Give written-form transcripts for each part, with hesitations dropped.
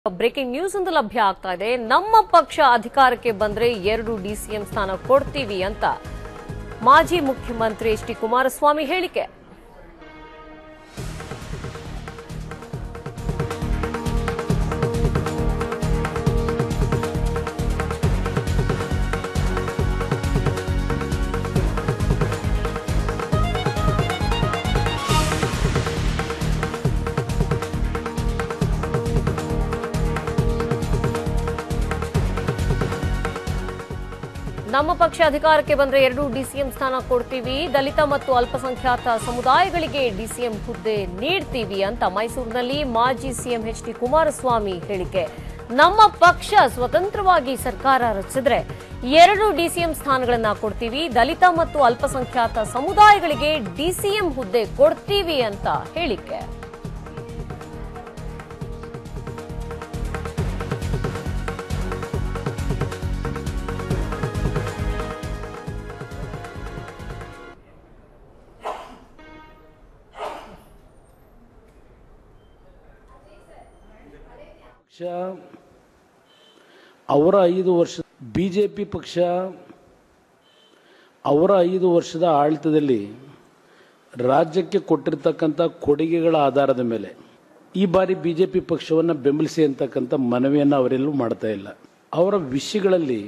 Breaking news ಒಂದು ಲಭ್ಯ ಆಗ್ತಾ ಇದೆ. ನಮ್ಮ ಪಕ್ಷ ಅಧಿಕಾರಕ್ಕೆ ಬಂದ್ರೆ 2 ಡಿಸಿಎಂ ಸ್ಥಾನ ಕೊಡ್ತೀವಿ ಅಂತ ಮಾಜಿ ಮುಖ್ಯಮಂತ್ರಿ ಎಚ್ ಡಿ ಕುಮಾರಸ್ವಾಮಿ ಹೇಳಿಕೆ. ನಮ್ಮ ಪಕ್ಷ ಅಧಿಕಾರಕ್ಕೆ ಬಂದ್ರೆ 2 ಡಿಸಿಎಂ ಸ್ಥಾನ ಕೊಡ್ತೀವಿ, ದಲಿತ ಮತ್ತು ಅಲ್ಪಸಂಖ್ಯಾತ ಸಮುದಾಯಗಳಿಗೆ ಡಿಸಿಎಂ ಹುದ್ದೆ ನೀಡ್ತೀವಿ ಅಂತ ಮೈಸೂರಿನಲ್ಲಿ ಮಾಜಿ ಸಿಎಂ ಎಚ್ ಡಿ ಕುಮಾರಸ್ವಾಮಿ ಹೇಳಿಕೆ. ನಮ್ಮ ಪಕ್ಷ ಸ್ವತಂತ್ರವಾಗಿ ಸರ್ಕಾರ ರಚಿಸಿದ್ರೆ 2 ಡಿಸಿಎಂ ಸ್ಥಾನಗಳನ್ನ ಕೊಡ್ತೀವಿ, ದಲಿತ ಮತ್ತು ಅಲ್ಪಸಂಖ್ಯಾತ ಸಮುದಾಯಗಳಿಗೆ ಡಿಸಿಎಂ ಹುದ್ದೆ ಕೊಡ್ತೀವಿ ಅಂತ ಹೇಳಿಕೆ. ಅವರ 5 ವರ್ಷ ಬಿಜೆಪಿ ಪಕ್ಷ ಅವರ 5 ವರ್ಷದ ಆಡಳಿತದಲ್ಲಿ ರಾಜ್ಯಕ್ಕೆ ಕೊಟ್ಟಿರ್ತಕ್ಕಂಥ ಕೊಡುಗೆಗಳ ಆಧಾರದ ಮೇಲೆ ಈ ಬಾರಿ ಬಿಜೆಪಿ ಪಕ್ಷವನ್ನು ಬೆಂಬಲಿಸಿ ಅಂತಕ್ಕಂಥ ಮನವಿಯನ್ನು ಅವರೆಲ್ಲೂ ಮಾಡ್ತಾ ಇಲ್ಲ. ಅವರ ವಿಷಯಗಳಲ್ಲಿ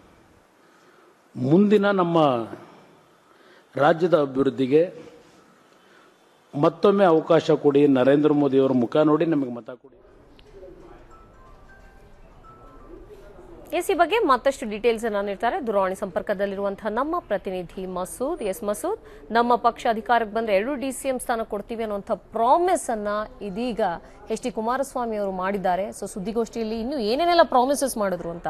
ಮುಂದಿನ ನಮ್ಮ ರಾಜ್ಯದ ಅಭಿವೃದ್ಧಿಗೆ ಮತ್ತೊಮ್ಮೆ ಅವಕಾಶ ಕೊಡಿ, ನರೇಂದ್ರ ಮೋದಿ ಅವರ ಮುಖ ನೋಡಿ ನಮಗೆ ಮತ ಕೊಡಿ. ಈ ಬಗ್ಗೆ ಮತ್ತಷ್ಟು ಡೀಟೇಲ್ಸ್ ಅನ್ನು ನೀಡ್ತಾರೆ ದೂರವಾಣಿ ಸಂಪರ್ಕದಲ್ಲಿರುವಂತಹ ನಮ್ಮ ಪ್ರತಿನಿಧಿ ಮಸೂದ್. ಮಸೂದ್, ನಮ್ಮ ಪಕ್ಷ ಅಧಿಕಾರಕ್ಕೆ ಬಂದ್ರೆ 2 ಡಿಸಿಎಂ ಸ್ಥಾನ ಕೊಡ್ತೀವಿ ಅನ್ನುವಂಥ ಪ್ರಾಮಿಸ್ ಅನ್ನ ಇದೀಗ ಎಚ್ ಡಿ ಕುಮಾರಸ್ವಾಮಿ ಅವರು ಮಾಡಿದ್ದಾರೆ. ಸೊ ಸುದ್ದಿಗೋಷ್ಠಿಯಲ್ಲಿ ಇನ್ನು ಏನೇನೆಲ್ಲ ಪ್ರಾಮಿಸಸ್ ಮಾಡಿದ್ರು ಅಂತ.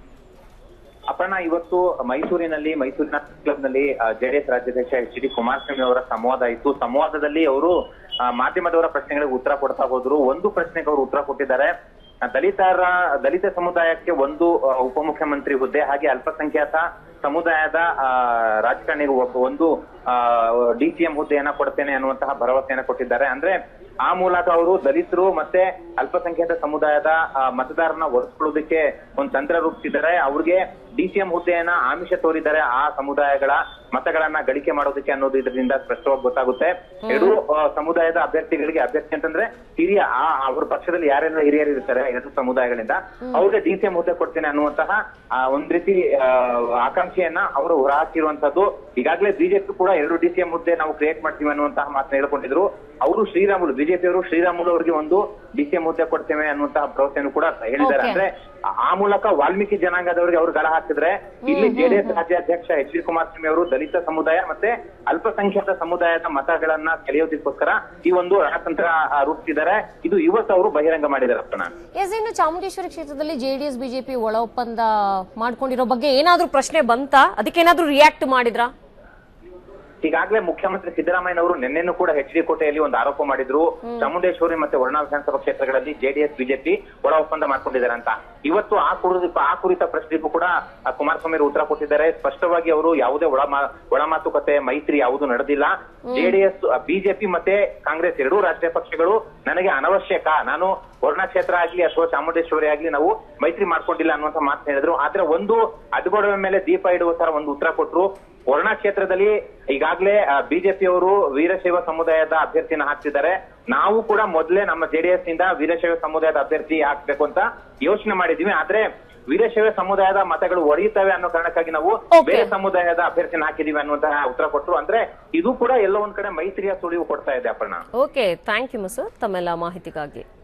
ಅಪರ್ಣ, ಇವತ್ತು ಮೈಸೂರಿನ ಕ್ಲಬ್ನಲ್ಲಿ ಜೆಡಿಎಸ್ ರಾಜ್ಯಾಧ್ಯಕ್ಷ ಎಚ್ ಡಿ ಕುಮಾರಸ್ವಾಮಿ ಅವರ ಸಂವಾದ ಇತ್ತು. ಸಂವಾದದಲ್ಲಿ ಅವರು ಮಾಧ್ಯಮದವರ ಪ್ರಶ್ನೆಗಳಿಗೆ ಉತ್ತರ ಕೊಡ್ತಾ ಹೋದ್ರು. ಒಂದು ಪ್ರಶ್ನೆಗೆ ಅವರು ಉತ್ತರ ಕೊಟ್ಟಿದ್ದಾರೆ. ದಲಿತ ಸಮುದಾಯಕ್ಕೆ 1 ಉಪಮುಖ್ಯಮಂತ್ರಿ ಹುದ್ದೆ, ಹಾಗೆ ಅಲ್ಪಸಂಖ್ಯಾತ ಸಮುದಾಯದ ರಾಜಕಾರಣಿಗೆ 1 ಡಿಸಿಎಂ ಹುದ್ದೆಯನ್ನ ಕೊಡ್ತೇನೆ ಅನ್ನುವಂತಹ ಭರವಸೆಯನ್ನ ಕೊಟ್ಟಿದ್ದಾರೆ. ಅಂದ್ರೆ ಆ ಮೂಲಕ ಅವರು ದಲಿತರು ಮತ್ತೆ ಅಲ್ಪಸಂಖ್ಯಾತ ಸಮುದಾಯದ ಮತದಾರನ ಒರೆಸ್ಕೊಳ್ಳೋದಕ್ಕೆ ಒಂದು ತಂತ್ರ ರೂಪಿಸಿದ್ದಾರೆ. ಅವ್ರಿಗೆ ಡಿಸಿಎಂ ಹುದ್ದೆಯನ್ನ ಆಮಿಷ ತೋರಿದ್ದಾರೆ. ಆ ಸಮುದಾಯಗಳ ಮತಗಳನ್ನ ಗಳಿಕೆ ಮಾಡೋದಕ್ಕೆ ಅನ್ನೋದು ಇದರಿಂದ ಸ್ಪಷ್ಟವಾಗಿ ಗೊತ್ತಾಗುತ್ತೆ. 2 ಸಮುದಾಯದ ಅಭ್ಯರ್ಥಿಗಳಿಗೆ, ಅಭ್ಯರ್ಥಿ ಅಂತಂದ್ರೆ ಹಿರಿಯ ಅವ್ರ ಪಕ್ಷದಲ್ಲಿ ಯಾರೆಲ್ಲ ಹಿರಿಯರು ಇರ್ತಾರೆ 2 ಸಮುದಾಯಗಳಿಂದ, ಅವ್ರಿಗೆ ಡಿಸಿಎಂ ಹುದ್ದೆ ಕೊಡ್ತೇನೆ ಅನ್ನುವಂತಹ ಒಂದ್ ರೀತಿ ಆಕಾಂಕ್ಷೆಯನ್ನ ಅವರು ಹೊರಹಾಕಿರುವಂತದ್ದು. ಈಗಾಗಲೇ ಬಿಜೆಪಿ ಕೂಡ 2 ಡಿಸಿಎಂ ಹುದ್ದೆ ನಾವು ಕ್ರಿಯೇಟ್ ಮಾಡ್ತೀವಿ ಅನ್ನುವಂತಹ ಮಾತನ್ನ ಹೇಳ್ಕೊಂಡಿದ್ರು. ಅವರು ಬಿಜೆಪಿ ಅವರು ಶ್ರೀರಾಮುಲು ಅವರಿಗೆ 1 ಡಿಸಿಎಂ ಹುದ್ದೆ ಕೊಡ್ತೇವೆ ಅನ್ನುವಂತಹ ಭರವಸೆಯನ್ನು ಕೂಡ ಹೇಳಿದ್ದಾರೆ. ಅಂದ್ರೆ ಆ ಮೂಲಕ ವಾಲ್ಮೀಕಿ ಜನಾಂಗದವರಿಗೆ ಅವರು ಗಳ ಹಾಕಿದ್ರೆ, ಇಲ್ಲಿ ಜೆಡಿಎಸ್ ರಾಜ್ಯಾಧ್ಯಕ್ಷ ಎಚ್ ಡಿ ಕುಮಾರಸ್ವಾಮಿ ಅವರು ದಲಿತ ಸಮುದಾಯ ಮತ್ತೆ ಅಲ್ಪಸಂಖ್ಯಾತ ಸಮುದಾಯದ ಮತಗಳನ್ನ ಸೆಳೆಯೋದಕ್ಕೋಸ್ಕರ ಈ ಒಂದು ರಣತಂತ್ರ ರೂಪಿಸಿದ್ದಾರೆ. ಇದು ಇವತ್ತು ಅವರು ಬಹಿರಂಗ ಮಾಡಿದ್ದಾರೆ. ಇನ್ನು ಚಾಮುಂಡೇಶ್ವರಿ ಕ್ಷೇತ್ರದಲ್ಲಿ ಜೆಡಿಎಸ್ ಬಿಜೆಪಿ ಒಳ ಒಪ್ಪಂದ ಮಾಡ್ಕೊಂಡಿರೋ ಬಗ್ಗೆ ಏನಾದ್ರೂ ಪ್ರಶ್ನೆ ಬಂತಾ? ಅದಕ್ಕೇನಾದ್ರೂ ರಿಯಾಕ್ಟ್ ಮಾಡಿದ್ರಾ? ಈಗಾಗಲೇ ಮುಖ್ಯಮಂತ್ರಿ ಸಿದ್ದರಾಮಯ್ಯ ಅವರು ನಿನ್ನೆನೂ ಕೂಡ ಎಚ್ ಡಿ ಕೋಟೆಯಲ್ಲಿ ಒಂದು ಆರೋಪ ಮಾಡಿದ್ರು. ಚಾಮುಂಡೇಶ್ವರಿ ಮತ್ತೆ ವರ್ಣಾ ವಿಧಾನಸಭಾ ಕ್ಷೇತ್ರಗಳಲ್ಲಿ ಜೆಡಿಎಸ್ ಬಿಜೆಪಿ ಒಳ ಒಪ್ಪಂದ ಮಾಡ್ಕೊಂಡಿದ್ದಾರೆ ಅಂತ. ಇವತ್ತು ಆ ಕುರಿತ ಪ್ರಶ್ನೆಗೂ ಕೂಡ ಕುಮಾರಸ್ವಾಮಿ ಉತ್ತರ ಕೊಟ್ಟಿದ್ದಾರೆ. ಸ್ಪಷ್ಟವಾಗಿ ಅವರು ಯಾವುದೇ ಒಳ ಮಾತುಕತೆ ಮೈತ್ರಿ ಯಾವುದು ನಡೆದಿಲ್ಲ. ಜೆಡಿಎಸ್ ಬಿಜೆಪಿ ಮತ್ತೆ ಕಾಂಗ್ರೆಸ್ 2 ರಾಷ್ಟ್ರೀಯ ಪಕ್ಷಗಳು ನನಗೆ ಅನವಶ್ಯಕ, ನಾನು ವರ್ಣಾ ಕ್ಷೇತ್ರ ಆಗ್ಲಿ ಅಥವಾ ಚಾಮುಂಡೇಶ್ವರಿ ಆಗ್ಲಿ ನಾವು ಮೈತ್ರಿ ಮಾಡ್ಕೊಂಡಿಲ್ಲ ಅನ್ನುವಂತ ಮಾತು ಹೇಳಿದ್ರು. ಆದ್ರೆ ಒಂದು ಅಡ್ಡಗೋಡೆ ಮೇಲೆ ದೀಪ ಇಡುವ ತರ ಒಂದು ಉತ್ತರ ಕೊಟ್ಟರು. ವರ್ಣಾ ಕ್ಷೇತ್ರದಲ್ಲಿ ಈಗಾಗಲೇ ಬಿಜೆಪಿ ಅವರು ವೀರಶೈವ ಸಮುದಾಯದ ಅಭ್ಯರ್ಥಿನ ಹಾಕ್ತಿದ್ದಾರೆ. ನಾವು ಕೂಡ ಮೊದಲೇ ನಮ್ಮ ಜೆಡಿಎಸ್ ನಿಂದ ವೀರಶೈವ ಸಮುದಾಯದ ಅಭ್ಯರ್ಥಿ ಹಾಕ್ಬೇಕು ಅಂತ ಯೋಚನೆ ಮಾಡಿದ್ವಿ. ಆದ್ರೆ ವೀರಶೈವ ಸಮುದಾಯದ ಮತಗಳು ಒಡೆಯುತ್ತವೆ ಅನ್ನೋ ಕಾರಣಕ್ಕಾಗಿ ನಾವು ಬೇರೆ ಸಮುದಾಯದ ಅಭ್ಯರ್ಥಿನ ಹಾಕಿದೀವಿ ಅನ್ನುವಂತಹ ಉತ್ತರ ಕೊಟ್ಟರು. ಅಂದ್ರೆ ಇದು ಕೂಡ ಎಲ್ಲೋ ಒಂದ್ ಕಡೆ ಮೈತ್ರಿಯ ಸುಳಿವು ಕೊಡ್ತಾ ಇದೆ. Aparna, okay, thank you Masood ತಮ್ಮೆಲ್ಲ ಮಾಹಿತಿಗಾಗಿ.